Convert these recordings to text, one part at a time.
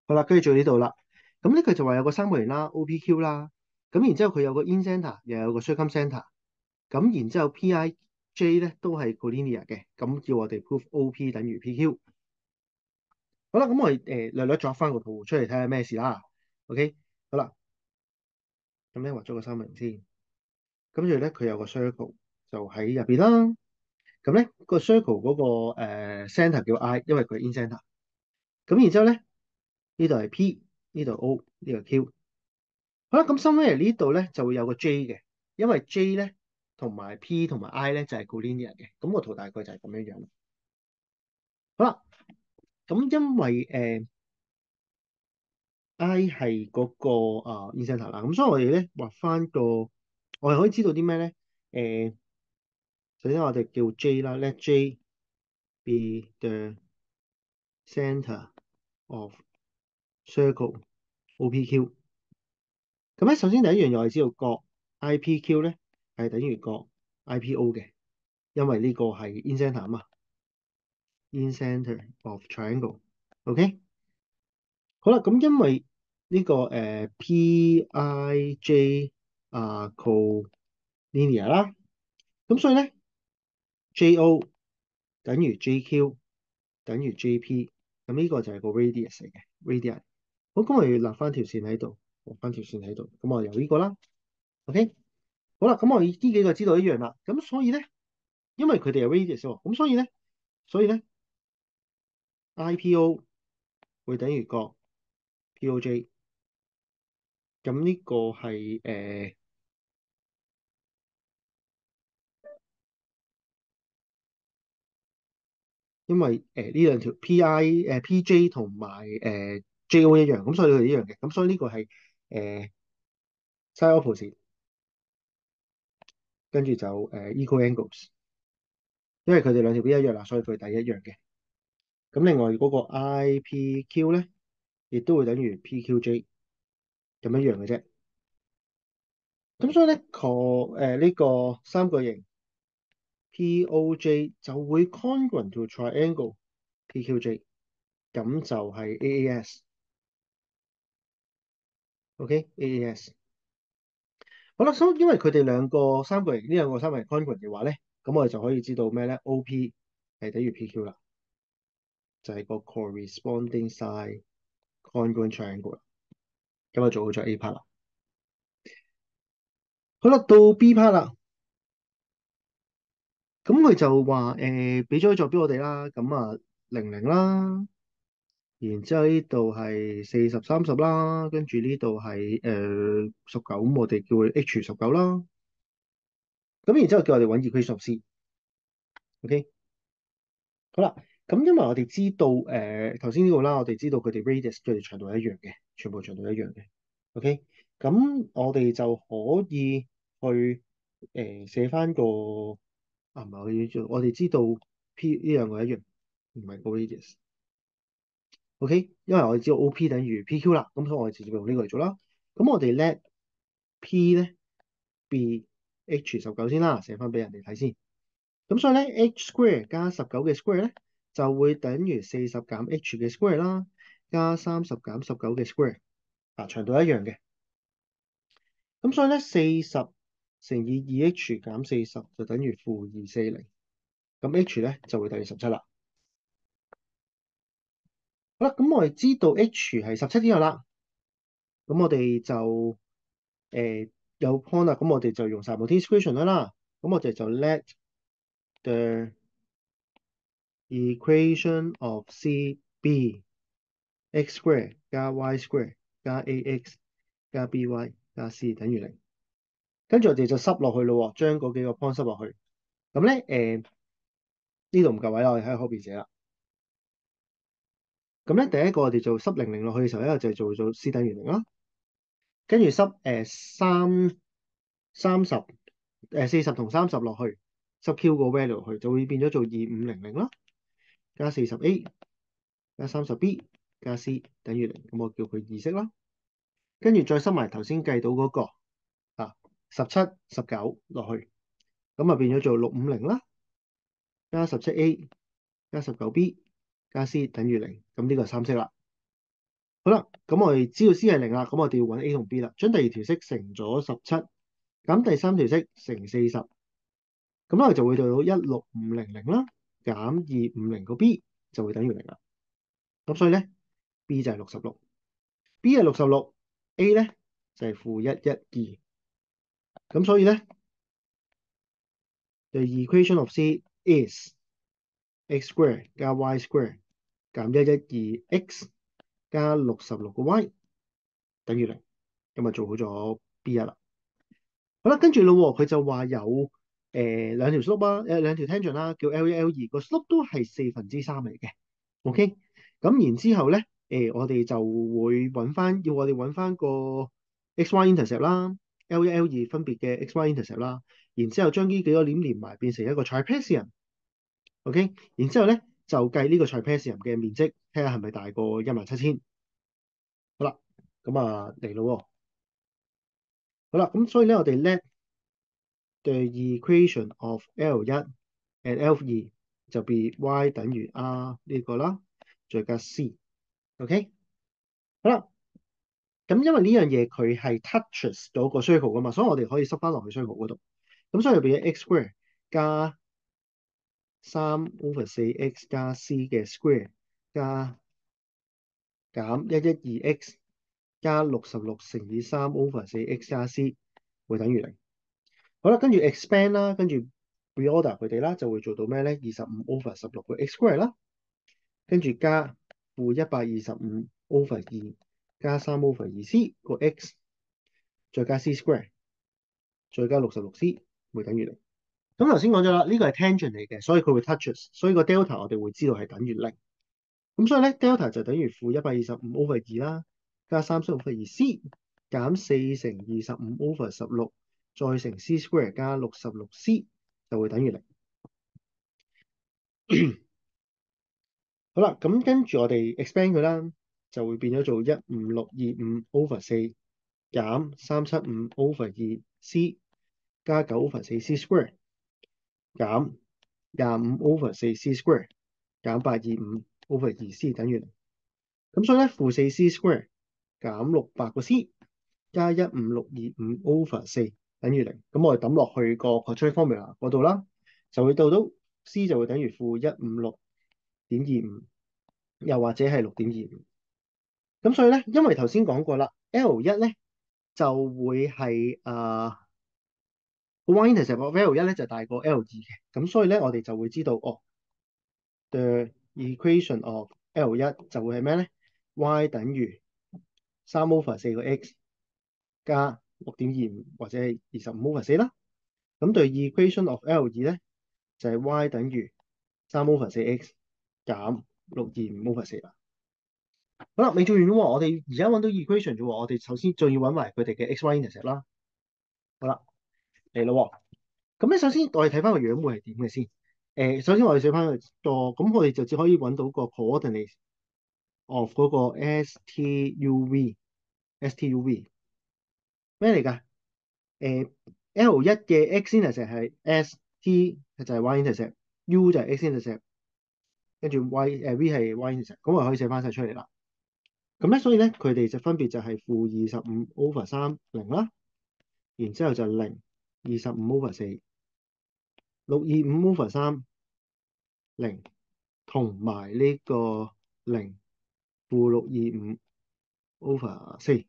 好啦，跟住做呢度啦。咁咧佢就話有個三角形啦，OPQ 啦。咁然之後佢有個 in center，又有個 circum center。咁然之後 PIJ 咧都係 collinear 嘅。咁叫我哋 prove OP 等於 PQ。好啦，咁我哋略略作翻個圖出嚟睇下咩事啦。OK，好啦，咁咧畫咗個三角形先。跟住咧佢有個 circle 就喺入邊啦。咁咧個 circle 嗰個center 叫 I，因為佢係 in center。咁然之後咧呢度係 P，呢度 O，呢度 Q。好啦，咁 somewhere 呢度咧就會有個 J 嘅，因為 J 咧同埋 P 同埋 I 咧就係 collinear 嘅。咁個圖大概就係咁樣樣。好啦，咁因為I 係嗰個in center 啦，咁所以我哋咧畫翻個，我哋可以知道啲咩咧？首先我哋叫 J 啦，let J be the center of circle OPQ。咁咧，首先第一樣嘢我哋知道角 IPQ 咧係等於角 IPO 嘅，因為呢個係 in center 啊嘛，in center of triangle。OK，好啦，咁因為呢個PIJ collinear 啦，咁所以咧 JO 等於 JQ 等於 JP，咁呢個就係個 radius 嚟嘅 radius。好，咁我哋要立翻條線喺度，畫翻條線喺度，咁我由呢個啦。OK，好啦，咁我呢幾個知道一樣啦，咁所以咧，因為佢哋係 radius 喎，咁所以咧 IPO 會等於角 POJ，咁呢個係因為呢兩條 PJ 同埋JO 一樣，咁所以佢哋一樣嘅，咁所以呢個係side opposite，跟住就equal angles，因為佢哋兩條邊一樣啦，所以佢哋第一樣嘅。咁另外嗰個 IPQ 咧，亦都會等於 PQJ，咁一樣嘅啫。咁所以咧，呢個三角形 POJ 就會 congruent to triangle PQJ，咁就係 AAS。OK，AAS。好啦，所以因為佢哋兩個三角形呢兩個三角形 congruent 嘅話咧，咁我哋就可以知道咩咧？OP 係等於 PQ 啦，就係個 corresponding side congruent triangle 啦。咁就做好咗 A part 啦。好啦，到 B part 啦。咁佢就話俾咗座標我哋啦，咁00啦，然之後呢度係40、30啦，跟住呢度係19，咁我哋叫佢 H19啦。咁然之後叫我哋揾 equation of C。OK，好啦，咁因為我哋知道頭先呢個啦，我哋知道佢哋 radius 佢哋長度係一樣嘅，全部長度一樣嘅。OK，咁我哋就可以去寫翻個唔係我哋知道 P 呢兩個一樣，唔係個 radius。OK，因為我哋知道 OP 等於 PQ 啦，咁所以我哋直接用呢個嚟做啦。咁我哋 let P 咧 be H19先啦，寫翻俾人哋睇先。咁所以咧 H square 加19嘅 square 咧就會等於40減 H 嘅 square 啦，加30減19嘅 square，長度一樣嘅。咁所以咧40乘以 2H 減40就等於-240，咁 H 咧就會等於17啦。好啦，咁我哋知道 H 係17之後啦，咁我哋就有 point 啦，咁我哋就用 simultaneous equation 啦。咁我哋就 let the equation of C be x square 加 y square 加 ax 加 by 加 c 等於0。跟住我哋就塞落去咯，將嗰幾個 point 塞落去。咁咧呢度唔夠位啦，我哋喺後邊寫啦。咁咧第一個我哋就塞00落去嘅時候，一個就做 c 等於0啦。跟住塞40同30落去，塞 q 個 value 落去，就會變咗做2500啦，加40a 加30b 加 c 等於0，咁我叫佢二式啦。跟住再塞埋頭先計到嗰個17、19落去，咁變咗做650啦，加17a 加19b 加 c 等於0，咁呢個係三式啦。 好啦，咁我哋知道 C 係零啦，咁我哋要揾 A 同 B 啦。將第二條式乘咗17，減第三條式乘40，咁我哋就會到16500啦，減250個 B 就會等於零啦。咁所以咧 B 就係66，B 係66，A 咧就係-112。咁所以咧 the equation of C is x square 加 y square 減112x 加66個 y 等於零。咁啊做好咗 B1啦。好啦，跟住咯喎，佢就話有兩條 slope 啊，兩條 tangent 啦，叫 L1、L2，個 slope 都係3/4嚟嘅。OK，咁然之後咧，我哋就會揾翻，要我哋揾翻個 x-y intercept 啦，L1、L2分別嘅 x-y intercept 啦，然之後將呢幾個點連埋變成一個 trapezium。OK，然之後咧就計呢個 trapezium 嘅面積，睇下係咪大過17000。好啦，咁啊嚟咯喎。好啦，咁所以咧我哋 let the equation of L1 and L2 就變 y 等於 r 呢個啦，再加 c。OK，好啦，咁因為呢樣嘢佢係 touches 到個 circle 噶嘛，所以我哋可以塞翻落去 circle 嗰度。咁所以就變咗 x square 加3/4x 加 c 嘅 square 加減112x 加66乘以3/4x 加 c 會等於零。好啦，跟住 expand 啦，跟住 reorder 佢哋啦，就會做到咩咧？25/16個 x square 啦，跟住加-125/2加3/2c 個 x，再加 c square，再加66c 會等於零。咁頭先講咗啦，呢個係 tangent 嚟嘅，所以佢會 touches，所以個 delta 我哋會知道係等於零。咁所以咧 delta 就等於-125/2啦，加3/2c 減4乘25/16，再乘 c square 加66c 就會等於零。好啦，咁跟住我哋 expand 佢啦，就會變咗做15625/4減375/2c 加9/4c square 減25/4c square 減825/2c 等於零。咁所以咧-4c square 減600個 c 加15625/4等於零。咁我哋抌落去個 quadratic formula 嗰度啦，就會到 c 就會等於-156.25，又或者係6.25。咁所以咧，因為頭先講過啦，L1咧就會係y-intercept of L1咧就大過 L2嘅，咁所以咧我哋就會知道the equation of L1就會係咩咧？y 等於3/4個 x 加6.25或者係25/4啦。咁對 equation of L2咧就係 y 等於3/4x 減625/4啦。好啦，未做完喎，我哋而家揾到 equation 啫喎，我哋首先仲要揾埋佢哋嘅 x-y intercept 啦。好啦，嚟咯喎，咁咧首先我哋睇翻個樣會係點嘅先。首先我哋寫翻個，咁我哋就只可以揾到個 coordinate of 嗰個 STUV 咩嚟㗎？L1嘅 x intercept 係 S，T 就係 y intercept，U 就係 x intercept，跟住 V 係 y intercept，咁我可以寫翻晒出嚟啦。咁咧，所以咧，佢哋就分別就係-25/3零啦，然之後就0 25/4 625/3零，同埋呢個0 -625/4。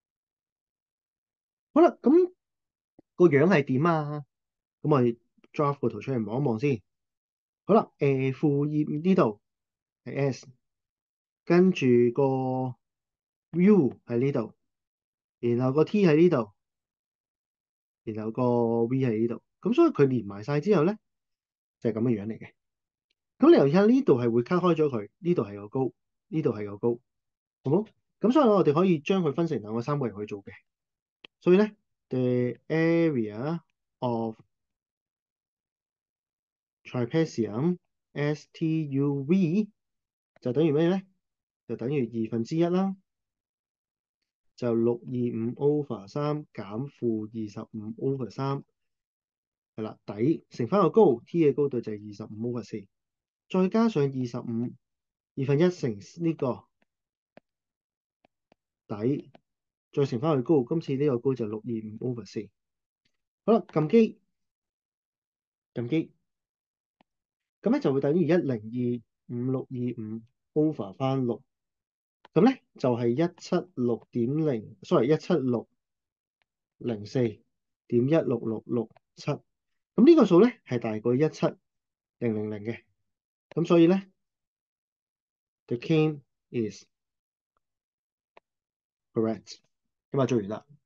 好啦，咁個樣係點啊？咁我哋 draft 個圖出嚟望一望先。好啦，-2呢度係 S，跟住個 U 喺呢度，然後個 T 喺呢度，然後個 V 喺呢度。咁所以佢連埋晒之後咧，就係咁嘅樣嚟嘅。咁你留意下呢度係會 cut 開咗佢，呢度係個高，呢度係個高，好冇？咁所以我哋可以將佢分成兩個三角形去做嘅。所以咧，the area of trapezium STUV 就等於咩咧？就等於1/2啦，就625/3減-25/3，係啦，底乘翻個高 ，T 嘅高度就係25/4，再加上25，1/2乘呢個底，再乘翻去高，今次呢個高就625/4。好啦，撳機，咁咧就會等於1025625 over 翻六，咁咧就係176.0，sorry 17604.16667，咁呢個數咧係大過17000嘅，咁所以咧 the king is correct，咁啊做完啦。